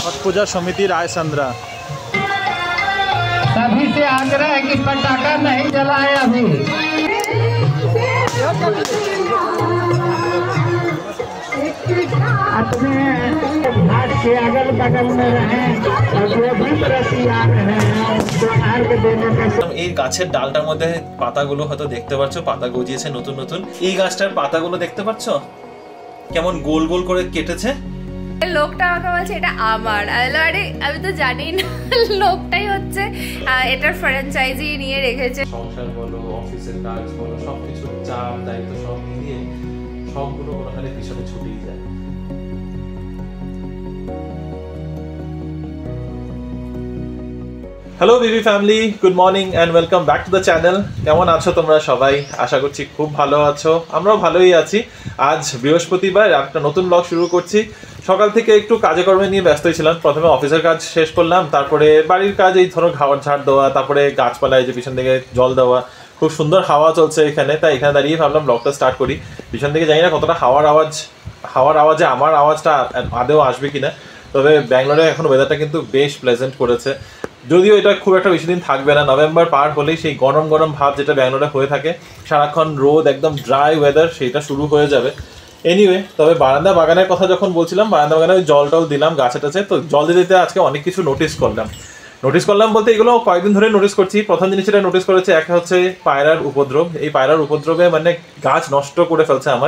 छठ पूजा समिति रायसंद्रा। सभी से आग्रह है कि पटाखा नहीं जलाए अभी। अपने घाट के अगल बगल में रहें और जो भी प्रति आ रहे हैं उसको अर्घ देने का। এই গাছের ডালটার মধ্যে পাতাগুলো হয়তো দেখতে পাচ্ছ, পাতা গজিয়েছে নতুন নতুন। এই গাছটার পাতাগুলো দেখতে পাচ্ছ কেমন গোল গোল করে কেটেছে। লোকটা আমাকে বলছে এটা আমার, আরে আমি তো জানি না লোকটাই হচ্ছে এটার ফ্র্যাঞ্চাইজি নিয়ে রেখেছে। সংসার বলো, অফিসের কাজ বলো, সবকিছু চাপ দায়িত্ব সব মিলিয়ে সবগুলো কোনোখানে পিছনে ছুটেই যায়। Hello BB family, good morning and welcome back to the channel. কেমন আছো তোমরা সবাই? আশা করছি খুব ভালো আছো, আমরাও ভালোই আছি। আজ বৃহস্পতিবার, একটা নতুন ব্লগ শুরু করছি। সকাল থেকে একটু কাজে কর্মে নিয়ে ব্যস্তই ছিলাম। প্রথমে অফিসের কাজ শেষ করলাম, তারপরে বাড়ির কাজ, এই ধরো ঘাওয়ার ঝাড় দেওয়া, তারপরে গাছপালায় যে পিছন থেকে জল দেওয়া। খুব সুন্দর হাওয়া চলছে এখানে, তাই এখানে দাঁড়িয়ে ভাবলাম ব্লগটা স্টার্ট করি। পিছন থেকে জানি না কতটা হাওয়ার আওয়াজে আমার আওয়াজটা আদেও আসবে কিনা। তবে ব্যাঙ্গালোরে এখন ওয়েদারটা কিন্তু বেশ প্লেজেন্ট করেছে, যদিও এটা খুব একটা বেশি দিন থাকবে না। নভেম্বর পার হলেই সেই গরম গরম ভাব যেটা ব্যাঙ্গালোরে হয়ে থাকে, সারাক্ষণ রোদ, একদম ড্রাই ওয়েদার, সেইটা শুরু হয়ে যাবে। এনিওয়ে, তবে বারান্দা বাগানের কথা যখন বলছিলাম, বারান্দা বাগানে ওই জলটাও দিলাম গাছে টাছে। তো জল দিতে দিতে আজকে অনেক কিছু নোটিস করলাম বলতে এগুলো কয়েকদিন ধরে নোটিস করছি। প্রথম জিনিস যেটা নোটিস করেছে, একটা হচ্ছে পায়রার উপদ্রব। এই পায়রার উপদ্রবে মানে গাছ নষ্ট করে ফেলছে আমার।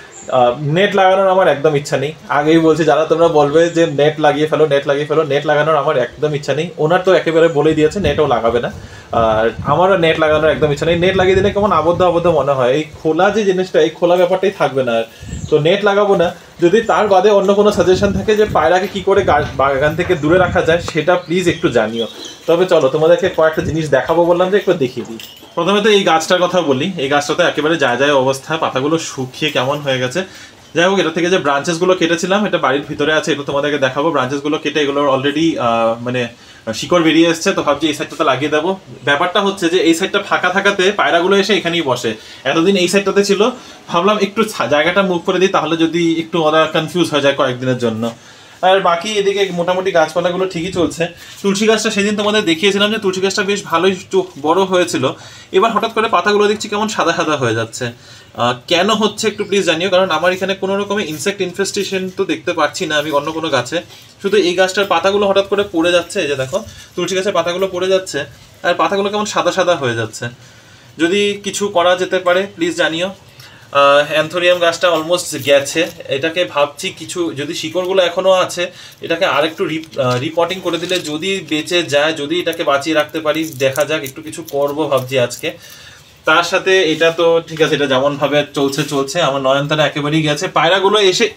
নেট লাগানোর আমার একদম ইচ্ছা নেই, আগেই বলছি। যারা তোমরা বলবে যে নেট লাগিয়ে ফেলো, নেট লাগানোর আমার একদম ইচ্ছা নেই। ওনার তো একেবারে বলেই দিয়েছে নেটও লাগাবে না, আর আমারও নেট লাগানোর একদম ইচ্ছা নেই। নেট লাগিয়ে দিলে কেমন আবদ্ধ মনে হয়। এই খোলা যে জিনিসটা, এই খোলা ব্যাপারটাই থাকবে না। তো নেট লাগাবো না। যদি তার বাদে অন্য কোনো সাজেশন থাকে যে পায়রাকে কি করে বাগান থেকে দূরে রাখা যায়, সেটা প্লিজ একটু জানিও। তবে চলো তোমাদেরকে কয়েকটা জিনিস দেখাবো বললাম, যে একটু দেখিয়ে দিই। প্রথমে তো এই গাছটার কথা বলি। এই গাছটা তো একেবারে যায় অবস্থা, পাতাগুলো শুকিয়ে কেমন হয়ে গেছে। যাই হোক, এটা থেকে যে ব্রাঞ্চেসগুলো কেটেছিলাম, এটা বাড়ির ভিতরে আছে, এটা তোমাদেরকে দেখাবো। ব্রাঞ্চেসগুলো কেটে এগুলোর অলরেডি মানে শিকড় বেরিয়ে এসছে। তো ভাবছি এই সাইডটাতে লাগিয়ে দেবো। ব্যাপারটা হচ্ছে যে এই সাইডটা ফাঁকা থাকাতে পায়রাগুলো এসে এখানেই বসে। এতদিন এই সাইডটাতে ছিল, ভাবলাম একটু জায়গাটা মুভ করে দিই, তাহলে যদি একটু ওরা কনফিউজ হয়ে যায় কয়েকদিনের জন্য। আর বাকি এদিকে মোটামুটি গাছপালাগুলো ঠিকই চলছে। তুলসী গাছটা সেদিন তোমাদের দেখিয়েছিলাম যে তুলসী গাছটা বেশ ভালোই বড় হয়েছিল। এবার হঠাৎ করে পাতাগুলো দেখছি কেমন সাদা সাদা হয়ে যাচ্ছে। কেন হচ্ছে একটু প্লিজ জানিও, কারণ আমার এখানে কোনো রকমের ইনসেক্ট ইনফেস্টেশন তো দেখতে পাচ্ছি না আমি অন্য কোনো গাছে। শুধু এই গাছটার পাতাগুলো হঠাৎ করে পড়ে যাচ্ছে। এই যে দেখো, তুলসী গাছের পাতাগুলো পড়ে যাচ্ছে, আর পাতাগুলো কেমন সাদা সাদা হয়ে যাচ্ছে। যদি কিছু করা যেতে পারে প্লিজ জানিও। অ্যান্থোরিয়াম গাছটা অলমোস্ট গেছে, এটাকে ভাবছি কিছু, যদি শিকড়গুলো এখনও আছে, এটাকে আরেকটু রিপোর্টিং করে দিলে যদি বেঁচে যায়, যদি এটাকে বাঁচিয়ে রাখতে পারি, দেখা যাক, একটু কিছু করবো ভাবছি আজকে। তার সাথে এটা তো ঠিক আছে, এটা যেমনভাবে চলছে। আমার নয়নতারা একেবারেই গেছে। পায়রাগুলো এসে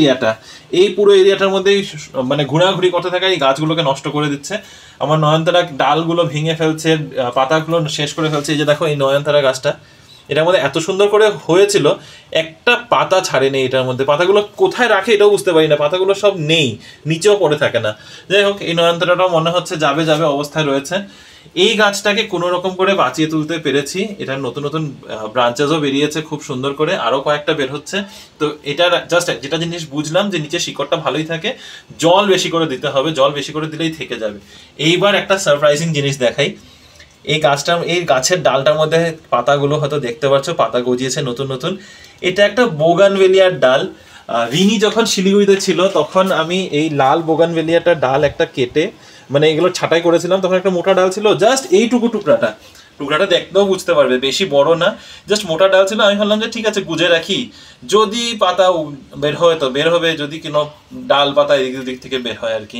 এই পুরো এরিয়াটার মধ্যেই মানে ঘোরাঘুরি করতে থাকা এই গাছগুলোকে নষ্ট করে দিচ্ছে। আমার নয়নতারা ডালগুলো ভেঙে ফেলছে, পাতাগুলো শেষ করে ফেলছে। এই যে দেখো, এই নয়নতারা গাছটা, এটার মধ্যে এত সুন্দর করে হয়েছিল, একটা পাতা ছাড়েনি এটার মধ্যে। পাতাগুলো কোথায় রাখে এটাও বুঝতে পারি না, পাতাগুলো সব নেই, নিচেও পড়ে থাকে না। যাই হোক, এই নয়নতারাটাও মনে হচ্ছে যাবে অবস্থায় রয়েছে। এই গাছটাকে কোনো রকম করে বাঁচিয়ে তুলতে পেরেছি। এটার নতুন ব্রাঞ্চেসও বেরিয়েছে খুব সুন্দর করে, আরও কয়েকটা বের হচ্ছে। তো এটার জাস্ট যেটা জিনিস বুঝলাম, যে নিচে শিকড়টা ভালোই থাকে, জল বেশি করে দিতে হবে, জল বেশি করে দিলেই থেকে যাবে। এইবার একটা সারপ্রাইজিং জিনিস দেখাই। এই গাছের ডালটার মধ্যে পাতাগুলো হয়তো দেখতে পাচ্ছ, পাতা গজিয়েছে নতুন। এটা একটা বোগানভেলিয়ার ডাল। রিনি যখন শিলিগুড়িতে ছিল, তখন আমি এই লাল বোগানভেলিয়াটার ডাল একটা কেটে, মানে এগুলো ছাঁটাই করেছিলাম। তখন একটা মোটা ডাল ছিল, জাস্ট এইটুকু টুকরাটা দেখতেও বুঝতে পারবে, বেশি বড় না, জাস্ট মোটা ডাল ছিল। আমি ভাবলাম যে ঠিক আছে, গুজে রাখি, যদি পাতা বের হয় তো বের হবে, যদি কোনো ডাল পাতা এদিক থেকে বের হয় আর কি।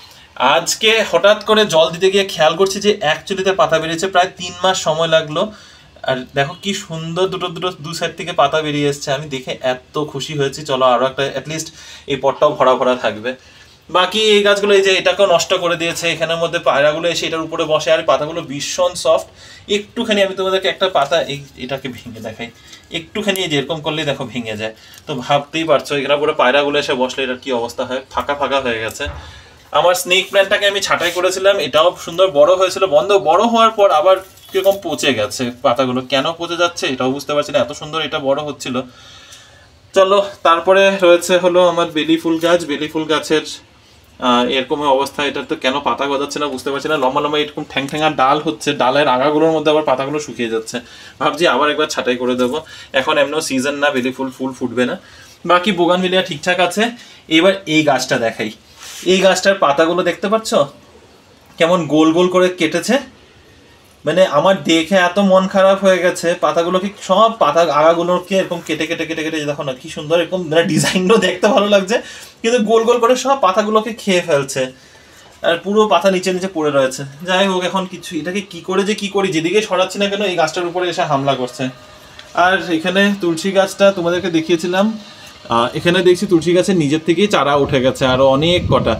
আজকে হঠাৎ করে জল দিতে গিয়ে খেয়াল করছি যে অ্যাকচুয়ালিতে পাতা বেরিয়েছে, প্রায় 3 মাস সময় লাগলো। আর দেখো কি সুন্দর দু সাইড থেকে পাতা বেরিয়ে এসছে। আমি দেখে এত খুশি হয়েছি। চলো, আরো একটা অ্যাটলিস্ট এই পটটাও ভরা থাকবে। বাকি এই গাছগুলো, এই যে এটাকেও নষ্ট করে দিয়েছে। এখানের মধ্যে পায়রাগুলো এসে এটার উপরে বসে, আর পাতাগুলো ভীষণ সফট। একটুখানি আমি তোমাদেরকে একটা পাতা এটাকে ভেঙে দেখাই, একটুখানি এই যে এরকম করলেই দেখো ভেঙে যায়। তো ভাবতেই পারছো এখানে পুরো পায়রাগুলো এসে বসলে এটার কি অবস্থা হয়। ফাঁকা হয়ে গেছে। আমার স্নেক প্ল্যান্টটাকে আমি ছাঁটাই করেছিলাম, এটাও সুন্দর বড় হয়েছিল। বড় হওয়ার পর আবার কিরকম পচে গেছে পাতাগুলো। কেন পচে যাচ্ছে এটাও বুঝতে পারছি না, এত সুন্দর এটা বড় হচ্ছিল। চলো, তারপরে রয়েছে হলো আমার বেলি ফুল গাছের এরকম অবস্থা। এটার তো কেন পাতা গজাচ্ছে না বুঝতে পারছি না। লম্বা লম্বা এরকম ঠ্যাং ঠ্যাঙা ডাল হচ্ছে, ডালের আগাগুলোর মধ্যে আবার পাতাগুলো শুকিয়ে যাচ্ছে। ভাবছি আবার একবার ছাঁটাই করে দেবো। এখন এমনিও সিজন না, বেলি ফুল ফুটবে না। বাকি বোগানভিলিয়া ঠিকঠাক আছে। এবার এই গাছটা দেখাই। এই গাছটার পাতাগুলো দেখতে পাচ্ছ কেমন গোল গোল করে কেটেছে। মানে আমার দেখে এত মন খারাপ হয়ে গেছে। পাতাগুলোকে সব পাতা আগাগুলোকে এরকম কেটে কেটে কেটে কেটে দেখো না কি সুন্দর, এরকম মানে ডিজাইনও দেখতে ভালো লাগছে, কিন্তু গোল গোল করে সব পাতাগুলোকে খেয়ে ফেলছে আর পুরো পাতা নিচে নিচে পড়ে রয়েছে। যাই হোক, এখন কিছু এটাকে কি করে যে কি করি, যেদিকে সরাচ্ছি না কেন এই গাছটার উপরে এসে হামলা করছে। আর এখানে তুলসী গাছটা তোমাদেরকে দেখিয়েছিলাম, এখানে দেখছি তুলসী গাছের নিজের থেকেই চারা উঠে গেছে আরও অনেক কটা,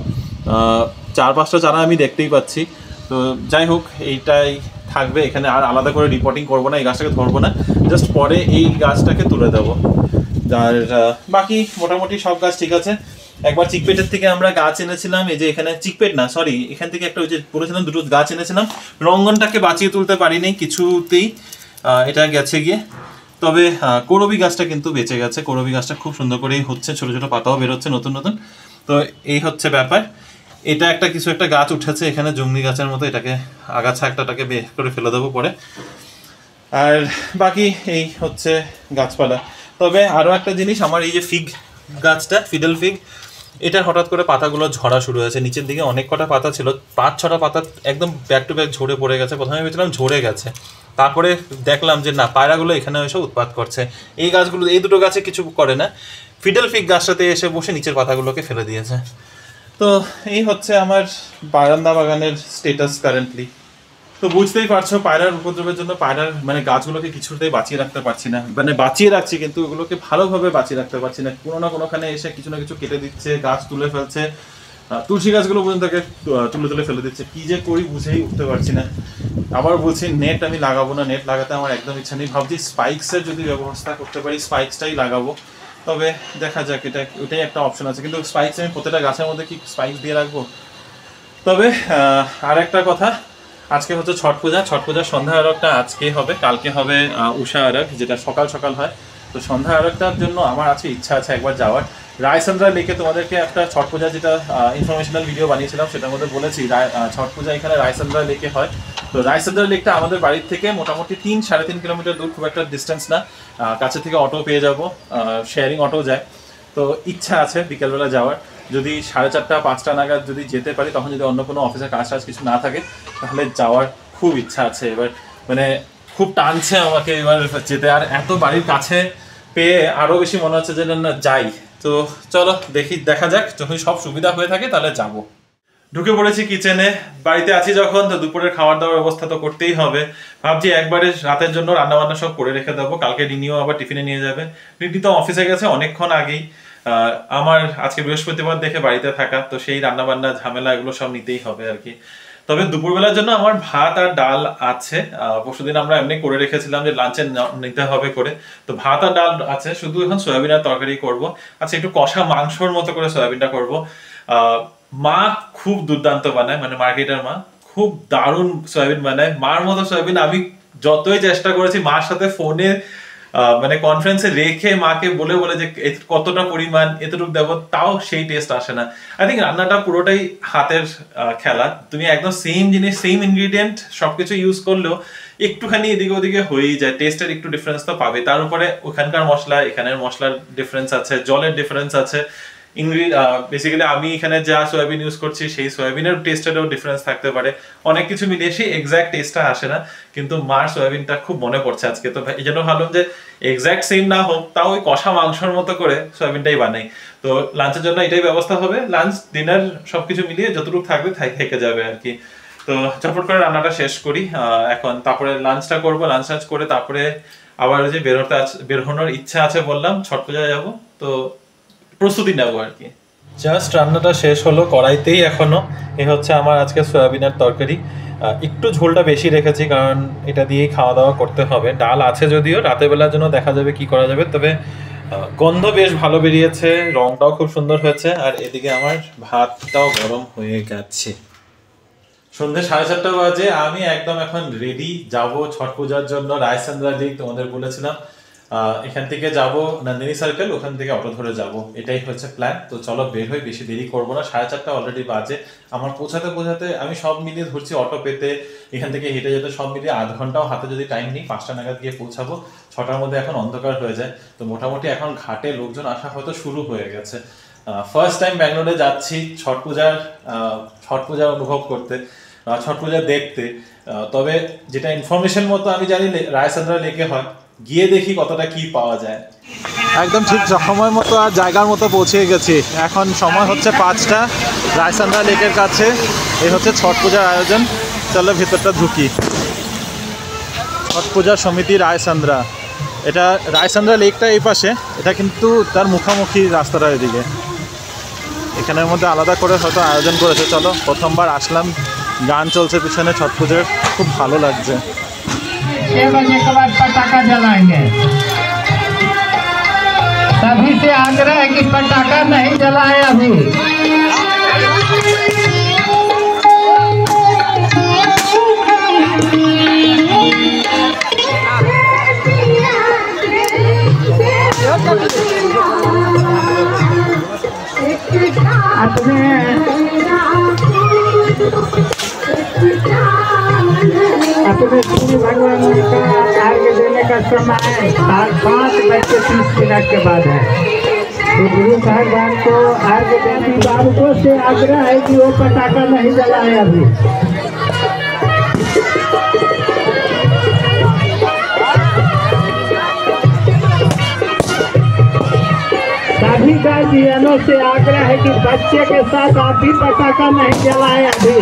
4-5টা চারা আমি দেখতেই পাচ্ছি। তো যাই হোক, এইটাই থাকবে এখানে, আর আলাদা করে রিপোর্টিং করবো না, এই গাছটাকে ধরবো না, জাস্ট পরে এই গাছটাকে তুলে দেবো। আর বাকি মোটামুটি সব গাছ ঠিক আছে। একবার চিকপেটের থেকে আমরা গাছ এনেছিলাম, এই যে এখানে চিকপেট না সরি, এখান থেকে একটা ওই যে বলেছিলাম দুটো গাছ এনেছিলাম। রঙ্গনটাকে বাঁচিয়ে তুলতে পারিনি কিছুতেই, এটা গেছে গিয়ে। তবে করবি গাছটা কিন্তু বেঁচে গেছে। করবি গাছটা খুব সুন্দর করেই হচ্ছে, ছোটো ছোটো পাতাও বেরোচ্ছে নতুন নতুন। তো এই হচ্ছে ব্যাপার। এটা একটা কিছু একটা গাছ উঠেছে এখানে জংলি গাছের মতো, এটাকে আগাছা একটাটাকে বের করে ফেলে দেবো পরে। আর বাকি এই হচ্ছে গাছপালা। তবে আরও একটা জিনিস, আমার এই যে ফিগ গাছটা, ফিডেল ফিগ, এটার হঠাৎ করে পাতাগুলো ঝরা শুরু হয়েছে। নিচের দিকে অনেক কটা পাতা ছিল, 5-6টা পাতা একদম ব্যাক টু ব্যাক ঝরে পড়ে গেছে। প্রথমে ভেবেছিলাম ঝরে গেছে, তারপরে দেখলাম যে না, পায়রাগুলো এখানে এসে উৎপাত করছে। এই গাছগুলো, এই দুটো গাছে কিছু করে না, ফিডেল ফিগ গাছটাতে এসে বসে নিচের পাতাগুলোকে ফেলে দিয়েছে। তো এই হচ্ছে আমার বারান্দা বাগানের স্টেটাস কারেন্টলি। তো বুঝতেই পারছো, পায়রার উপদ্রবের জন্য পায়রার মানে গাছগুলোকে কিছুতেই বাঁচিয়ে রাখতে পারছি না। মানে বাঁচিয়ে রাখছি কিন্তু ওগুলোকে ভালোভাবে বাঁচিয়ে রাখতে পারছি না। কোনো না কোনোখানে এসে কিছু না কিছু কেটে দিচ্ছে, গাছ তুলে ফেলছে, তুলসী গাছগুলো পর্যন্ত তুলে ফেলে দিচ্ছে। কি যে করি বুঝেই উঠতে পারছি না। আবার বলছি নেট আমি লাগাবো না, নেট লাগাতে আমার একদম ইচ্ছা নেই। ভাবছি স্পাইক্সের যদি ব্যবস্থা করতে পারি স্পাইক্সটাই লাগাবো। তবে দেখা যাক, ওটাই একটা অপশন আছে। কিন্তু স্পাইক্স আমি প্রত্যেকটা গাছের মধ্যে কি স্পাইক্স দিয়ে রাখবো? তবে আর একটা কথা, আজকে হচ্ছে ছট পূজা। ছট পূজার সন্ধ্যা আরগটা আজকে হবে, কালকে হবে উষা আরগ, যেটা সকাল সকাল হয়। তো সন্ধ্যা আরগটার জন্য আমার আজকে ইচ্ছা আছে একবার যাওয়ার। রায়চন্দ্রা লেকে তোমাদেরকে একটা ছট পূজা যেটা ইনফরমেশনাল ভিডিও বানিয়েছিলাম সেটার মধ্যে বলেছি, ছট পূজা এখানে রায়চন্দ্রা লেকে হয়। তো রায়চন্দ্রা লেকটা আমাদের বাড়ির থেকে মোটামুটি 3-3.5 কিলোমিটার দূর, খুব একটা ডিস্টেন্স না। কাছে থেকে অটো পেয়ে যাবো, শেয়ারিং অটো যায়। তো ইচ্ছা আছে বিকেলবেলা যাওয়ার। যদি 4:30-5টা নাগাদ যদি যেতে পারি, তখন যদি অন্য কোনো অফিসের কাজ কিছু না থাকে, তাহলে যাওয়ার খুব ইচ্ছা আছে। এবার মানে খুব টানছে আমাকে এবার যেতে, আর এত বাড়ির কাছে পেয়ে আরও বেশি মনে হচ্ছে যে না যাই। তো চলো দেখা যাক, যখন সব সুবিধা হয়ে থাকে তাহলে যাব। ঢুকে পড়েছি কিচেনে, বাড়িতে আছি যখন, তো দুপুরের খাবার দাবার ব্যবস্থা তো করতেই হবে। ভাবছি একবারে রাতের জন্য রান্নাবান্না সব করে রেখে দেবো, কালকে রিনিও আবার টিফিনে নিয়ে যাবে। রিনি তো অফিসে গেছে অনেকক্ষণ আগেই। আমার আজকে বৃহস্পতিবার দেখে বাড়িতে থাকা, তো সেই রান্নাবান্না ঝামেলা এগুলো সব নিতেই হবে আর কি। তবে দুপুরবেলার জন্য আমার ভাত আর ডাল আছে। পরশুদিন আমরা এমনি করে রেখেছিলাম যে লাঞ্চে নিতে হবে করে, তো ভাত আর ডাল আছে। শুধু এখন সয়াবিন আর তরকারি করবো। আচ্ছা, একটু কষা মাংসর মতো করে সয়াবিনটা করবো। মা খুব দুর্দান্ত বানায়, মানে মার্কেটের মা খুব দারুণ সয়াবিন বানায়। মার মতো সয়াবিন আমি যতই চেষ্টা করেছি মার সাথে ফোনে মানে কনফারেন্সে রেখে মাকে বলে যে কতটা পরিমাণ এতটুকু দেবো, তাও সেই টেস্ট আসে না। আই থিঙ্ক রান্নাটা পুরোটাই হাতের খেলা। তুমি একদম সেম জিনিস, সেম ইনগ্রিডিয়েন্ট সবকিছু ইউজ করলেও একটুখানি এদিকে ওদিকে হয়েই যায়, টেস্টের একটু ডিফারেন্স তো পাবে। তার উপরে ওখানকার মশলা এখানের মশলার ডিফারেন্স আছে, জলের ডিফারেন্স আছে। বেসিক্যালি আমি এখানে যা সয়াবিন ইউজ করছি সেই সয়াবিনের টেস্টেরও ডিফারেন্স থাকতে পারে। অনেক কিছু মিলিয়ে সেই এক্সাক্ট টেস্টটা আসে না, কিন্তু মার সয়াবিনটা খুব মনে পড়ছে আজকে। তো এই জন্য ভাবলাম যে এক্সাক্ট সেম না হোক, তাও ওই কষা মাংসর মতো করে সয়াবিনটাই বানাই। তো লাঞ্চের জন্য এটাই ব্যবস্থা হবে, লাঞ্চ ডিনার সবকিছু মিলিয়ে যতটুকু থাকবে থেকে যাবে আর কি। তো ঝটপট করে রান্নাটা শেষ করি এখন, তারপরে লাঞ্চটা করবো। লাঞ্চ করে তারপরে আবার যে বেরোনোর ইচ্ছা আছে বললাম, ছট পূজায় যাবো, তো প্রস্তুতি নেবো আর কি। জাস্ট রান্নাটা শেষ হলো কড়াইতেই এখনো। এ হচ্ছে আমার আজকে সয়াবিনের তরকারি। একটু ঝোলটা বেশি রেখেছি কারণ এটা দিয়েই খাওয়া দাওয়া করতে হবে। ডাল আছে যদিও, রাতের বেলার জন্য দেখা যাবে কি করা যাবে। তবে গন্ধ বেশ ভালো বেরিয়েছে, রংটাও খুব সুন্দর হয়েছে। আর এদিকে আমার ভাতটাও গরম হয়ে গেছে। সন্ধ্যে 4:30 বাজে, আমি একদম এখন রেডি, যাব ছট পূজার জন্য রায়চন্দ্রা লেক। তোমাদের বলেছিলাম এখান থেকে যাব নন্দিনী সার্কেল, ওখান থেকে অটো ধরে যাব, এটাই হচ্ছে প্ল্যান। তো চলো বের হই, বেশি দেরি করবো না, 4:30 অলরেডি বাজে। আমার পৌঁছাতে আমি সব মিলিয়ে ধরছি অটো পেতে, এখান থেকে হেঁটে যেতে সব মিলিয়ে আধ ঘন্টাও হাতে যদি টাইম নিই 5টা নাগাদ গিয়ে পৌঁছাবো। 6টার মধ্যে এখন অন্ধকার হয়ে যায়। তো মোটামুটি এখন ঘাটে লোকজন আসা হয়তো শুরু হয়ে গেছে। ফার্স্ট টাইম ব্যাঙ্গালোরে যাচ্ছি ছট পূজা অনুভব করতে, ছট পূজা দেখতে। তবে যেটা ইনফরমেশন মতো আমি জানি রায়চন্দ্রা লেকে হয়, গিয়ে দেখি কতটা কি পাওয়া যায়। একদম ঠিক সময় মতো আর জায়গার মতো পৌঁছে গেছি। এখন সময় হচ্ছে 5টা, রায়চন্দ্রা লেকের কাছে। এই হচ্ছে ছট পূজার আয়োজন। চলো ভিতরটা ঢুকি। ছট পূজা সমিতি রায়চন্দ্রা, এটা রায়চন্দ্রা লেকটা এই পাশে, এটা কিন্তু তার মুখোমুখি রাস্তাটা এদিকে। এখানের মধ্যে আলাদা করে হয়তো আয়োজন করেছে। চলো, প্রথমবার আসলাম, গান চলছে পিছনে ছট পুজোর, খুব ভালো লাগছে। 6 बजे के बाद पटाखा जलाएंगे। सभी से आग्रह है कि पटाखा नहीं जलाए अभी। अपने श्री भगवान का अर्घ्य देने का समय 5:30 के बाद है। तो गुरु साहिबान को अर्घ्य देने बालकों से आग्रह है कि वो पटाखा नहीं जलाए अभी। सभी गार्जियनों से आग्रह है कि बच्चे के साथ आप भी पटाखा नहीं जलाए अभी।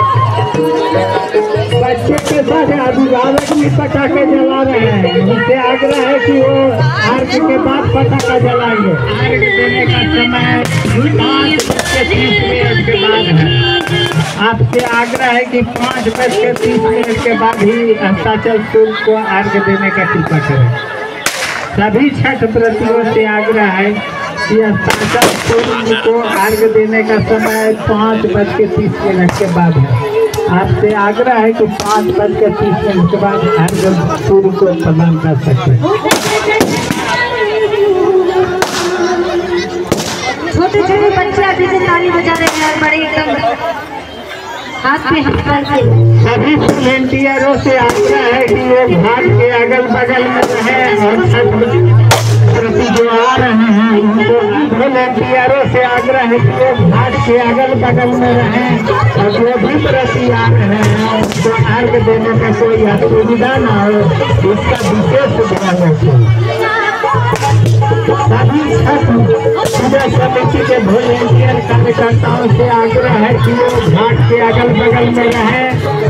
बच्चे के साथ अभिभावक भी पटाखे जला रहे हैं, उनसे आग्रह है कि वो अर्घ के बाद पटाखा जलाएंगे। अर्घ देने का समय 5:30 के बाद है। आपसे आग्रह है कि 5:30 के बाद ही अस्ताचलपुर को अर्घ देने का कृपा करें। सभी छठ व्रतियों से आग्रह है कि अस्ताचलपुर को अर्घ देने का समय 5:30 के बाद है। आपसे आग्रह है कि 5:30 के बाद अर्घ सूर्य को प्रदान कर सकते हैं। छोटे छोटे बच्चे अभी से ताली बजा रहे हैं, बड़े एकदम हाथ पे हाथ करके। सभी वॉलेंटियरों से आग्रह है कि वो घाट के अगल बगल में रहे और छठ व्रती जो आ रहे हैं उनको वॉलेंटियरों से आग्रह है कि वो घाट के अगल बगल में रहें और जो भी व्रती आ रहे हैं उनको अर्घ देने में कोई असुविधा न हो, इसका विशेष ध्यान रखें। सभी छठ पूजा समिति के वॉलेंटियर कार्यकर्ताओं से आग्रह है कि वो घाट के अगल बगल में रहें।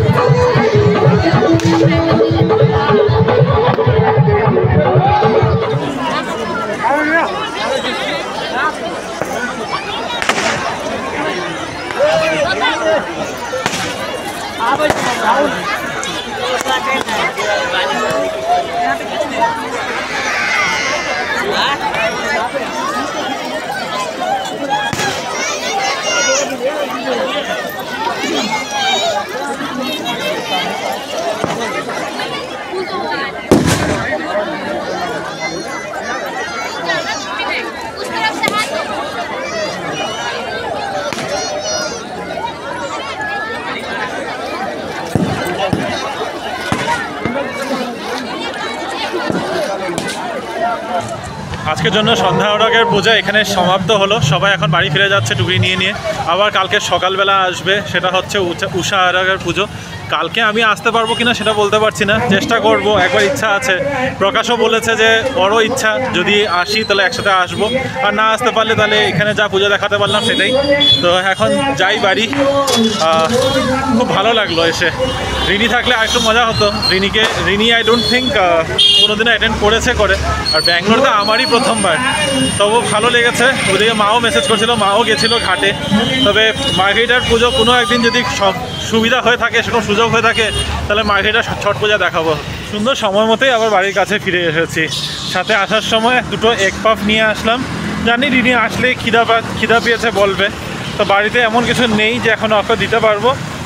আজকের জন্য সন্ধ্যা আরগের পূজা এখানে সমাপ্ত হলো। সবাই এখন বাড়ি ফিরে যাচ্ছে টুকরি নিয়ে নিয়ে। আবার কালকে সকালবেলা আসবে, সেটা হচ্ছে উষা আরগের পুজো। কালকে আমি আসতে পারবো কিনা সেটা বলতে পারছি না, চেষ্টা করব, একবার ইচ্ছা আছে। প্রকাশও বলেছে যে বড় ইচ্ছা, যদি আসি তাহলে একসাথে আসবো, আর না আসতে পারলে তাহলে এখানে যা পুজো দেখাতে পারলাম সেটাই। তো এখন যাই বাড়ি। খুব ভালো লাগলো এসে। রিনি থাকলে আর একটু মজা হতো। রিনি আই ডোন্ট থিঙ্ক কোনোদিনও অ্যাটেন্ড করেছে আর ব্যাঙ্গালোরতে আমারই প্রথমবার। তবু ভালো লেগেছে। ওদিকে মাও মেসেজ করছিল, মাও গেছিলো ঘাটে। তবে মার্ঘেরিটার পুজো কোনো একদিন যদি সুবিধা হয়ে থাকে, সেরকম সুযোগ হয়ে থাকে, তাহলে মার্ঘেরিটার ছট পূজা দেখাবো। সুন্দর সময় মতোই আবার বাড়ির কাছে ফিরে এসেছি। সাথে আসার সময় দুটো এগ পাফ নিয়ে আসলাম। জানি রিনি আসলে খিদা পেয়েছে বলবে। তো বাড়িতে এমন কিছু নেই যে এখন ওকে দিতে পারবো।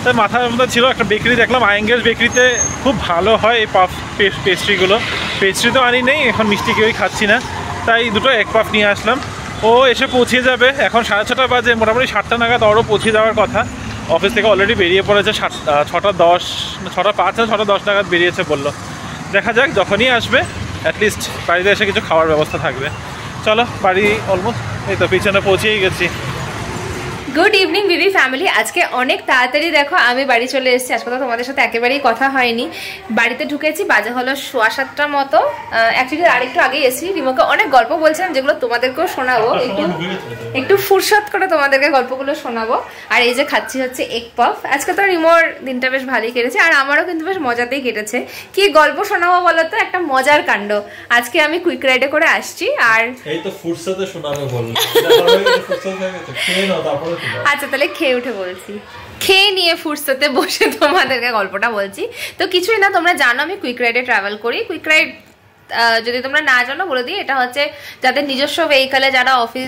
তাই মাথার মধ্যে ছিল একটা বেকারি দেখলাম, আয়েঙ্গের বেকারিতে খুব ভালো হয় এই পাফ পেস্ট্রিগুলো। পেস্ট্রি তো আনি নেই, এখন মিষ্টি কেউই খাচ্ছি না, তাই দুটো এক পাফ নিয়ে আসলাম। ও এসে পৌঁছে যাবে, এখন 6:30 বাজে, মোটামুটি 7টা নাগাদ ওরও পৌঁছে যাওয়ার কথা। অফিস থেকে অলরেডি বেরিয়ে পড়েছে 6:10, 6:05 না 6:10 নাগাদ বেরিয়েছে বললো। দেখা যাক, যখনই আসবে অ্যাটলিস্ট বাড়িতে এসে কিছু খাওয়ার ব্যবস্থা থাকবে। চলো, বাড়ি অলমোস্ট এই তো পিছনে পৌঁছেই গেছি। Good evening BB family. আজকে অনেক তাড়াতাড়ি দেখো আমি বাড়ি চলে এসেছি। আজকে তো তোমাদের সাথে একেবারেই কথা হয়নি। বাড়িতে ঢুকেছি, বাজে হলো 7:15 মতো। অ্যাকচুয়ালি আরেকটু আগেই এসেছি। রিমোকে অনেক গল্প বলছিলাম, যেগুলো তোমাদেরকেও শোনাবো। একটু ফুরসত করে তোমাদেরকে গল্পগুলো শোনাবো। আর এই যে খাচ্ছি হচ্ছে এগ পাফ। আজকে তো রিমোর দিনটা বেশ ভালোই কেটেছে, আর আমারও কিন্তু বেশ মজাতেই কেটেছে। কি গল্প শোনাবো বলো তো, একটা মজার কাণ্ড। আজকে আমি কুইক রাইডে করে আসছি, আর এই তো ফুরসতে শোনাবে বললো। আচ্ছা তাহলে খেয়ে উঠে বলছি, খেয়ে নিয়ে ফুরসতে বসে তোমাদেরকে গল্পটা বলছি। তো কিছুই না, তোমরা জানো আমি কুইক রাইডে ট্রাভেল করি। কুইক রাইড যদি তোমরা না জানো বলে দিই, এটা হচ্ছে যাদের নিজস্ব ভেহিকলে, যারা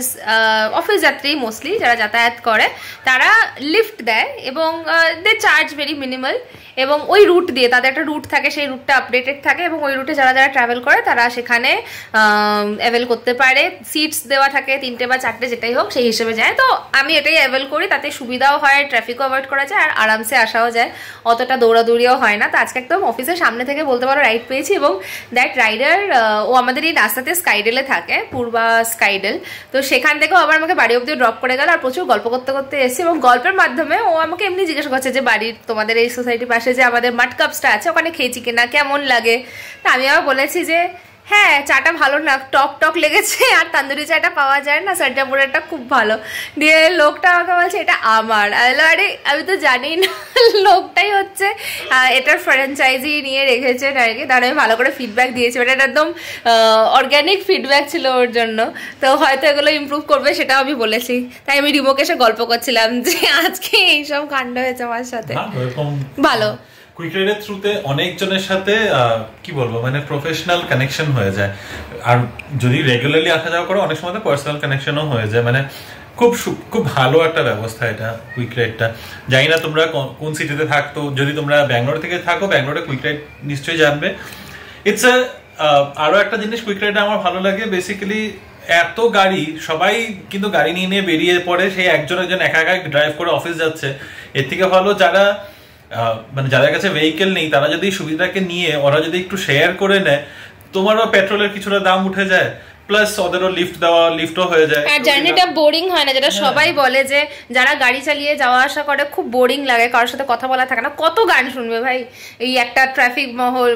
অফিস যাত্রী মোস্টলি যারা যাতায়াত করে, তারা লিফট দেয় এবং দে চার্জ ভেরি মিনিমাল। এবং ওই রুট দিয়ে তাদের একটা রুট থাকে, সেই রুটটা আপডেটেড থাকে, এবং ওই রুটে যারা যারা ট্রাভেল করে তারা সেখানে অ্যাভেল করতে পারে। সিটস দেওয়া থাকে 3টে বা 4টে, যেটাই হোক সেই হিসেবে যায়। তো আমি এটাই অ্যাভেল করি, তাতে সুবিধাও হয়, ট্রাফিকও অ্যাভয়েড করা যায়, আর আরামসে আসাও যায়, অতটা দৌড়াদৌড়িও হয় না। তো আজকে একদম অফিসের সামনে থেকে বলতে পারো রাইড পেয়েছি, এবং দ্যাট রাইডার ও আমাদের এই রাস্তাতে স্কাইডেলে থাকে, পূর্বা স্কাইডেল। তো সেখান থেকেও আবার আমাকে বাড়ি অব্দি ড্রপ করে গেল, আর প্রচুর গল্প করতে করতে এসেছি। এবং গল্পের মাধ্যমে ও আমাকে এমনি জিজ্ঞাসা করছে যে বাড়ির তোমাদের এই সোসাইটির পাশে যে আমাদের মাটকাপসটা আছে ওখানে খেয়েছি কিনা, কেমন লাগে। তা আমি আবার বলেছি যে হ্যাঁ চাটা ভালো না, টক টক লেগেছে, আর তান্দুরি চাটা পাওয়া যায় না, সার্জাপুরেরটা খুব ভালো। দিয়ে লোকটা আমাকে বলছে এটা আমার। আরে আমি তো জানি না, লোকটাই হচ্ছে এটার ফ্র্যাঞ্চাইজি নিয়ে রেখেছেন আর কি। তার আমি ভালো করে ফিডব্যাক দিয়েছি, এটা একদম অর্গ্যানিক ফিডব্যাক ছিল ওর জন্য। তো হয়তো এগুলো ইমপ্রুভ করবে, সেটাও আমি বলেছি। তাই আমি রিমোকে এসে গল্প করছিলাম যে আজকে এইসব কাণ্ড হয়েছে আমার সাথে। ভালো কুইক রাইডের থ্রুতে অনেকজনের সাথে কি বলবো, মানে প্রফেশনাল কানেকশন হয়ে যায়। আর যদি রেগুলারলি আসা যাওয়া করো, অনেক সময় পার্সোনাল কানেকশনও হয়ে যায়। মানে খুব ভালো একটা ব্যবস্থা এটা কুইক রাইডটা। জানি না তোমরা কোন সিটিতে থাকতো, যদি তোমরা ব্যাঙ্গালোর থেকে থাকো, ব্যাঙ্গালোরে কুইক রাইড নিশ্চয়ই জানবে। ইটস আরো একটা জিনিস কুইক রাইডে আমার ভালো লাগে, বেসিক্যালি এত গাড়ি, সবাই কিন্তু গাড়ি নিয়ে বেরিয়ে পড়ে, সেই একজন একা একা ড্রাইভ করে অফিস যাচ্ছে। এর থেকে ভালো যারা মানে যাদের কাছে ভেহিকেল নেই, তারা যদি সুবিধাকে নিয়ে ওরা যদি একটু শেয়ার করে নেয়, তোমারও পেট্রোলের কিছুটা দাম উঠে যায়, প্লাস ওদেরও লিফটও হয়ে যায়, আর জার্নিটা বোরিং হয় না। যেটা সবাই বলে যে যারা গাড়ি চালিয়ে যাওয়া আসা করে খুব বোরিং লাগে, কারোর সাথে কথা বলা থাকে না, কত গান শুনবে ভাই এই একটা ট্রাফিক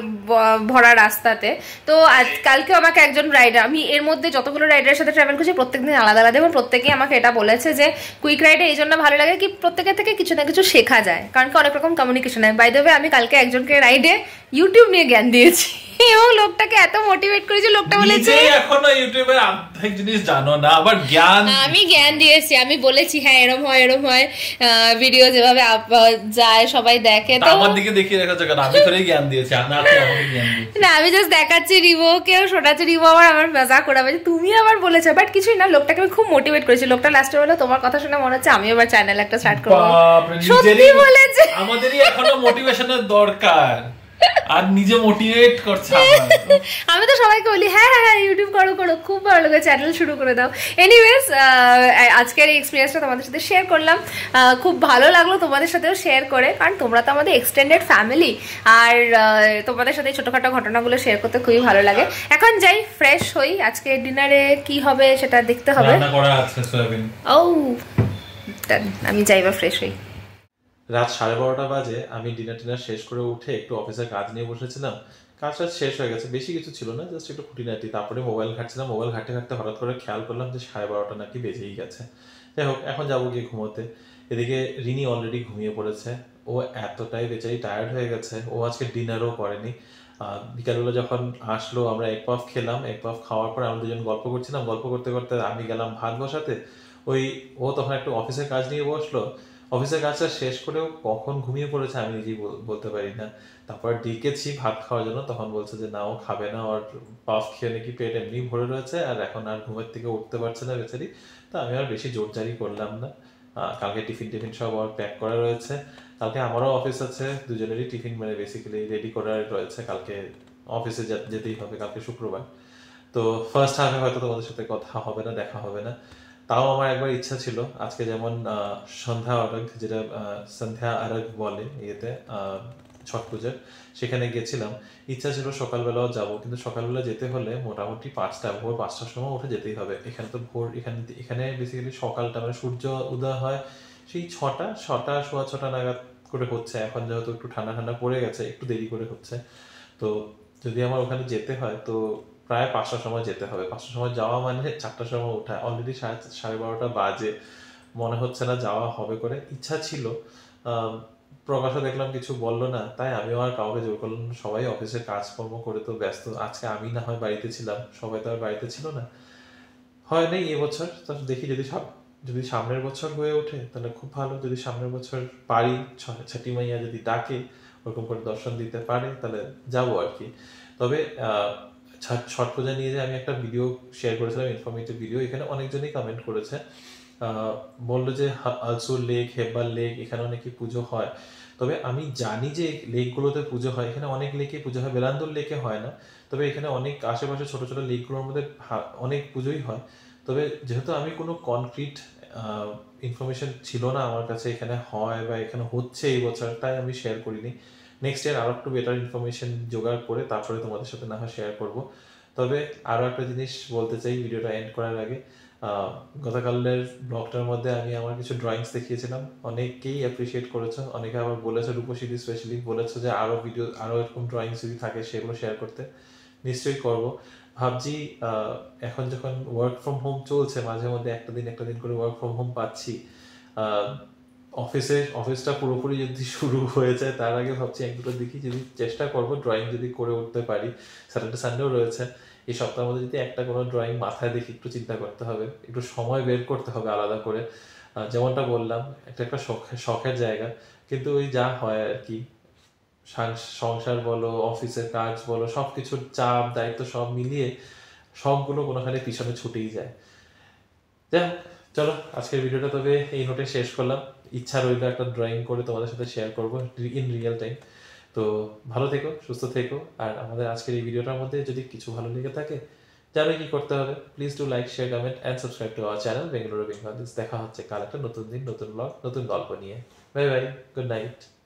ভরা রাস্তাতে। তো কালকে আমাকে একজন রাইডার, আমি এর মধ্যে যতগুলো রাইডারের সাথে ট্রাভেল করছি প্রত্যেকদিন আলাদা আলাদা, এবং প্রত্যেকেই আমাকে এটা বলেছে যে কুইক রাইডে এই জন্য ভালো লাগে কি প্রত্যেকের থেকে কিছু না কিছু শেখা যায়, কারণ কি অনেক রকম কমিউনিকেশন হয়। বাই দ্য ওয়ে আমি কালকে একজনকে রাইডে ইউটিউব নিয়ে জ্ঞান দিয়েছি, এবং লোকটাকে এত মোটিভেট করেছে, লোকটা বলেছে এখনো ইউটিউবের অর্ধেক জিনিস জানো না, আবার জ্ঞান। আমি জ্ঞান দিয়েছি, আমি বলেছি হ্যাঁ এরম হয় ভিডিও যেভাবে যায় সবাই দেখে, তো আমার দিকে দেখিয়ে রেখেছো কেন? আমি তোরই জ্ঞান দিয়েছি, না আমি জাস্ট দেখাচ্ছি রিভোকেও শোনাচ্ছি, রিভো আবার আমার মজা করে তুমি আবার বলেছো, বাট কিছুই না, লোকটাকে আমি খুব মোটিভেট করেছি। লোকটা লাস্টে বললো তোমার কথা শুনে মনে হচ্ছে আমি এবার চ্যানেল একটা স্টার্ট করবো। সত্যি বলেছে, আমাদেরই এখনো মোটিভেশনের দরকার, আর নিজে মোটিভেট করছে। আমি তো সবাইকে বলি হ্যাঁ হ্যাঁ হ্যাঁ ইউটিউব করো, খুব ভালো লাগে, চ্যানেল শুরু করে দাও। এনিওয়েজ আজকের এই এক্সপিরিয়েন্সটা তোমাদের সাথে শেয়ার করলাম, খুব ভালো লাগলো তোমাদের সাথেও শেয়ার করে, কারণ তোমরা তো আমাদের এক্সটেন্ডেড ফ্যামিলি, আর তোমাদের সাথে ছোটখাটো ঘটনাগুলো শেয়ার করতে খুবই ভালো লাগে। এখন যাই ফ্রেশ হই, আজকে ডিনারে কি হবে সেটা দেখতে হবে। ও আমি যাই বা ফ্রেশ হই। রাত 12:30 বাজে, আমি ডিনার শেষ করে উঠে একটু অফিসের কাজ নিয়ে বসেছিলাম। কাজটা শেষ হয়ে গেছে, বেশি কিছু ছিল না, জাস্ট একটু খুঁটিনাটি। তারপরে মোবাইল ঘাটছিলাম, মোবাইল ঘাটতে ঘাটতে হঠাৎ করে খেয়াল করলাম যে 12:30 নাকি বেজেই গেছে। যাই হোক, এখন যাবো গিয়ে ঘুমোতে। এদিকে রিনি অলরেডি ঘুমিয়ে পড়েছে, ও এতটাই বেচারি টায়ার্ড হয়ে গেছে, ও আজকে ডিনারও করেনি। বিকালবেলা যখন আসলো, আমরা এগ পাফ খেলাম, এগ পাফ খাওয়ার পর আমরা দুজন গল্প করছিলাম, গল্প করতে করতে আমি গেলাম ভাত বসাতে। ও তখন একটু অফিসের কাজ নিয়ে বসলো, অফিসের কাজটা শেষ করেও কখন ঘুমিয়ে পড়েছে আমি নিজেই বলতে পারি না। তারপর ডেকেছি ভাত খাওয়ার জন্য, তখন বলছে যে না ও খাবে না, ওর পাফ খেয়ে নাকি পেট এমনি ভরে রয়েছে, আর এখন আর ঘুমের থেকে উঠতে পারছে না বেচারি। তো আমি আর বেশি জোরজারি করলাম না, কালকে টিফিন সব প্যাক করা রয়েছে। কালকে আমারও অফিস আছে, দুজনেরই টিফিন মানে বেসিক্যালি রেডি করা রয়েছে। কালকে অফিসে যেতেই হবে, কালকে শুক্রবার। তো ফার্স্ট হাফে হয়তো তোমাদের সাথে কথা হবে না, দেখা হবে না। তাও আমার একবার ইচ্ছা ছিল, আজকে যেমন সন্ধ্যা আরগ, যেটা সন্ধ্যা আরগ বলে ইয়েতে ছট পূজার, সেখানে গেছিলাম। ইচ্ছা ছিল সকালবেলাও যাব, কিন্তু সকালবেলা যেতে হলে মোটামুটি ভোর 5টার সময় উঠে যেতেই হবে। এখানে তো এখানে বেসিক্যালি সকালটা মানে সূর্য উদয় হয় সেই 6টা 6:15 নাগাদ করে হচ্ছে। এখন যেহেতু একটু ঠান্ডা ঠান্ডা পড়ে গেছে, একটু দেরি করে হচ্ছে। তো যদি আমার ওখানে যেতে হয় তো প্রায় 5টার সময় যেতে হবে। 5টার সময় যাওয়া মানে 4টার সময় ওঠা, অলরেডি 12:30 বাজে। মনে হচ্ছে না যাওয়া হবে করে। ইচ্ছা ছিল, প্রকাশও দেখলাম কিছু বললো না, তাই আমিও আর কাউকে জোর করলাম না। সবাই অফিসের কাজকর্ম করে তো ব্যস্ত। আজকে আমি না হয় বাড়িতে ছিলাম, সবাই তো আর বাড়িতে ছিল না। হয় নাই এবছর, তো দেখি যদি সামনের বছর হয়ে ওঠে তাহলে খুব ভালো। যদি সামনের বছর পারি, ছটি মাইয়া যদি ডাকে ওরকম করে দর্শন দিতে পারে তাহলে যাবো আর কি। তবে ছট পূজা নিয়ে যে আমি একটা ভিডিও শেয়ার করেছিলাম, ইনফরমেটিভ ভিডিও, এখানে অনেকজনই কমেন্ট করেছে, বললো যে আলসুর লেক, হেব্বার লেক, এখানে অনেক পুজো হয়। তবে আমি জানি যে লেকগুলোতে পুজো হয়, এখানে অনেক লেকে পুজো হয়, বেলান্দুর লেকে হয় না। তবে এখানে অনেক আশেপাশে ছোট ছোট লেকগুলোর মধ্যে অনেক পুজোই হয়। তবে যেহেতু আমি কোনো কনক্রিট ইনফরমেশন ছিল না আমার কাছে এখানে হয় বা এখানে হচ্ছে এই বছর, তাই আমি শেয়ার করিনি। নেক্সট ইয়ার আরও একটু বেটার ইনফরমেশন জোগাড় করে তারপরে তোমাদের সাথে না হয় শেয়ার করব। তবে আরও একটা জিনিস বলতে চাই ভিডিওটা এন্ড করার আগে। গতকালের ব্লগটার মধ্যে আমি আমার কিছু ড্রয়িংস দেখিয়েছিলাম, অনেকেই অ্যাপ্রিসিয়েট করেছো, অনেকে আবার বলেছে, রূপসী স্পেশালি বলেছে যে আরও এরকম ড্রয়িংস যদি থাকে সেগুলো শেয়ার করতে। নিশ্চয়ই করব। ভাবছি এখন যখন ওয়ার্ক ফ্রম হোম চলছে, মাঝে মধ্যে একটা দিন করে ওয়ার্ক ফ্রম হোম পাচ্ছি, অফিসটা পুরোপুরি যদি শুরু হয়ে যায় তার আগে ভাবছি 1-2টোর দিকে যদি চেষ্টা করবো ড্রয়িং যদি করে উঠতে পারি। স্যাটারডে সানডেও রয়েছে, এই সপ্তাহের মধ্যে যদি একটা কোনো ড্রয়িং মাথায় দেখি, একটু চিন্তা করতে হবে, একটু সময় বের করতে হবে আলাদা করে। যেমনটা বললাম, একটা শখের জায়গা, কিন্তু ওই যা হয় আর কি, সংসার বলো, অফিসের কাজ বলো, সব কিছুর চাপ দায়িত্ব সব মিলিয়ে সবগুলো কোনোখানে পিছনে ছুটেই যায়। যাই হোক, চলো আজকের ভিডিওটা তবে এই নোটে শেষ করলাম। ইচ্ছা রইল একটা ড্রয়িং করে তোমাদের সাথে শেয়ার করবো ইন রিয়েল টাইম। তো ভালো থেকো, সুস্থ থেকো। আর আমাদের আজকের এই ভিডিওটার মধ্যে যদি কিছু ভালো লেগে থাকে, জানো কি করতে হবে, please do like, share, comment and subscribe to our channel Bengaluru Bengalis. দেখা হচ্ছে কাল একটা নতুন দিন, নতুন ব্লগ, নতুন গল্প নিয়ে। Bye bye, good night.